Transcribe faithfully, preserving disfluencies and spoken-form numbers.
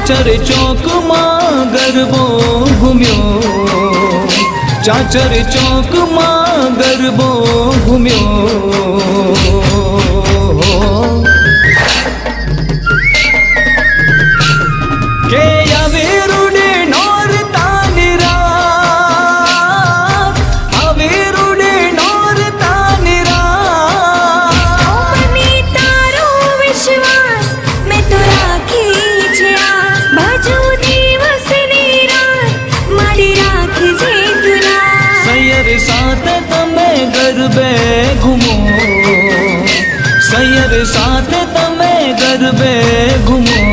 चाचर चौक मां गरबो घूमियो, चाचर चौक मां गरबो घूमियो। के अवेरुडे नोर तानी रात, अवेरुडे नोर तानी रात। मनी तारो विश्वास मैं तो राखी छे आस, बाजू दिवस नी रात मारी राखी जे तुला। सैयर साथ तमे गरबे घूमो, सैयर साथ तमे गरबे घूमो।